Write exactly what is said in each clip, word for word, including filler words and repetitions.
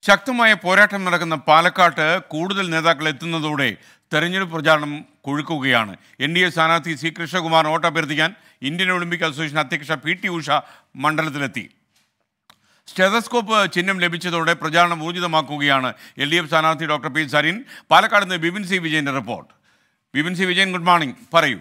ശക്തമായ പോരാട്ടം നടക്കുന്ന പാലക്കാട്ട് കൂടുതൽ നേതാക്കൾ എത്തുന്നതോടെ തെരഞ്ഞെടുപ്പ് പ്രചാരണം കൊഴുക്കുകയാണ്. എൻ ഡി എ സ്ഥാനാർത്ഥി സി കൃഷ്ണകുമാർ വോട്ട് അഭ്യർത്ഥിക്കാൻ ഇന്ത്യൻ ഒളിമ്പിക് അസോസിയേഷൻ അധ്യക്ഷ പി ടി ഉഷ മണ്ഡലത്തിലെത്തി. സ്റ്റെതസ്കോപ്പ് ചിഹ്നം ലഭിച്ചതോടെ പ്രചാരണം ഊർജിതമാക്കുകയാണ് എൽ ഡി എഫ് സ്ഥാനാർത്ഥി ഡോക്ടർ പി സരിൻ. പാലക്കാട് നിന്ന് ബിപിൻ സി വിജയന്റെ റിപ്പോർട്ട്. Bipin C Vijayan, good morning, പറയൂ.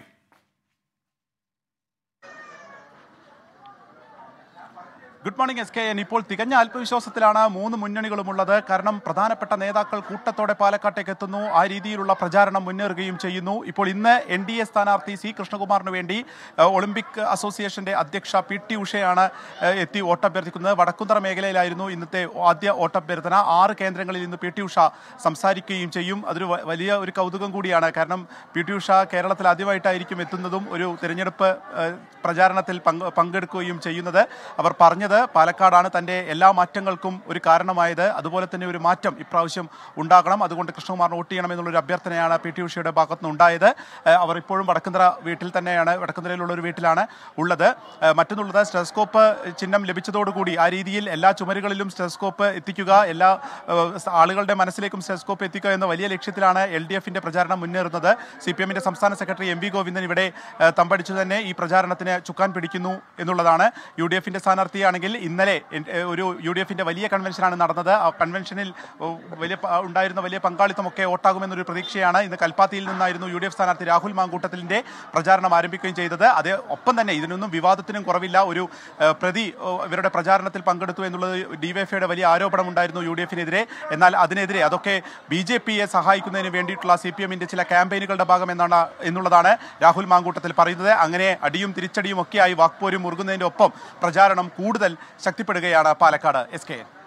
Good morning S K N. ഇപ്പോൾ തികഞ്ഞ ആത്മവിശ്വാസത്തിലാണ് മൂന്ന് മുന്നണികളുമുള്ളത്. കാരണം പ്രധാനപ്പെട്ട നേതാക്കൾ കൂട്ടത്തോടെ പാലക്കാട്ടേക്ക് എത്തുന്നു. ആ രീതിയിലുള്ള പ്രചാരണം മുന്നേറുകയും ചെയ്യുന്നു. ഇപ്പോൾ ഇന്ന് എൻ ഡി എ സ്ഥാനാർത്ഥി സി കൃഷ്ണകുമാറിന് വേണ്ടി ഒളിമ്പിക് അസോസിയേഷന്റെ അധ്യക്ഷ പി ടി ഉഷയാണ് എത്തി വോട്ടഭ്യർത്ഥിക്കുന്നത്. വടക്കുന്തറ മേഖലയിലായിരുന്നു ഇന്നത്തെ ആദ്യ വോട്ടഭ്യർത്ഥന. ആറ് കേന്ദ്രങ്ങളിൽ ഇന്ന് പി ടി ഉഷ സംസാരിക്കുകയും ചെയ്യും. അതൊരു വലിയ ഒരു കൗതുകം കൂടിയാണ്. കാരണം പി ടി ഉഷ കേരളത്തിൽ ആദ്യമായിട്ടായിരിക്കും എത്തുന്നതും ഒരു തിരഞ്ഞെടുപ്പ് പ്രചാരണത്തിൽ പങ്കെടുക്കുകയും ചെയ്യുന്നത്. അവർ പറഞ്ഞത് പാലക്കാടാണ് തൻ്റെ എല്ലാ മാറ്റങ്ങൾക്കും ഒരു കാരണമായത്. അതുപോലെ തന്നെ ഒരു മാറ്റം ഇപ്രാവശ്യം ഉണ്ടാകണം, അതുകൊണ്ട് കൃഷ്ണകുമാറിന് വോട്ട് ചെയ്യണമെന്നുള്ളൊരു അഭ്യർത്ഥനയാണ് പി ടി ഉഷയുടെ ഭാഗത്തു നിന്നുണ്ടായത്. അവർ ഇപ്പോഴും വടക്കുന്തറ വീട്ടിൽ തന്നെയാണ്, വടക്കുന്തറയിലുള്ള ഒരു വീട്ടിലാണ് ഉള്ളത്. മറ്റൊന്നുള്ളത്, സ്റ്റെതസ്കോപ്പ് ചിഹ്നം ലഭിച്ചതോടുകൂടി ആ രീതിയിൽ എല്ലാ ചുമരുകളിലും സ്റ്റെതസ്കോപ്പ് എത്തിക്കുക, എല്ലാ ആളുകളുടെ മനസ്സിലേക്കും സ്റ്റെതസ്കോപ്പ് എത്തിക്കുക എന്ന വലിയ ലക്ഷ്യത്തിലാണ് എൽ ഡി എഫിന്റെ പ്രചാരണം മുന്നേറുന്നത്. സി പി എമ്മിന്റെ സംസ്ഥാന സെക്രട്ടറി എം വി ഗോവിന്ദൻ ഇവിടെ തമ്പടിച്ചു തന്നെ ഈ പ്രചാരണത്തിന് ചുക്കാൻ പിടിക്കുന്നു എന്നുള്ളതാണ്. യു ഡി എഫിന്റെ സ്ഥാനാർത്ഥിയാണെങ്കിൽ ഇന്നലെ ഒരു യു ഡി എഫിന്റെ വലിയ കൺവെൻഷനാണ് നടന്നത്. ആ കൺവെൻഷനിൽ വലിയ ഉണ്ടായിരുന്ന വലിയ പങ്കാളിത്തമൊക്കെ വോട്ടാകുമെന്നൊരു പ്രതീക്ഷയാണ്. ഇന്ന് കൽപ്പാത്തിയിൽ നിന്നായിരുന്നു യു ഡി എഫ് സ്ഥാനാർത്ഥി രാഹുൽ മാങ്കൂട്ടത്തിലിന്റെ പ്രചാരണം ആരംഭിക്കുകയും ചെയ്തത്. അതേ ഒപ്പം തന്നെ ഇതിനൊന്നും വിവാദത്തിനും കുറവില്ല. ഒരു പ്രതി ഇവരുടെ പ്രചാരണത്തിൽ പങ്കെടുത്തു എന്നുള്ളത് ഡിവൈഎഫ്ഐയുടെ വലിയ ആരോപണമുണ്ടായിരുന്നു യു ഡി എഫിനെതിരെ. എന്നാൽ അതിനെതിരെ അതൊക്കെ ബി ജെ പിയെ സഹായിക്കുന്നതിന് വേണ്ടിയിട്ടുള്ള സി പി എമ്മിന്റെ ചില ക്യാമ്പയിനുകളുടെ ഭാഗം എന്നാണ് എന്നുള്ളതാണ് രാഹുൽ മാങ്കൂട്ടത്തിൽ പറയുന്നത്. അങ്ങനെ അടിയും തിരിച്ചടിയും ഒക്കെയായി വാക്പോരും മുറുകുന്നതിന്റെ ഒപ്പം പ്രചാരണം കൂടുതൽ ശക്തിപ്പെടുകയാണ് പാലക്കാട്. S K.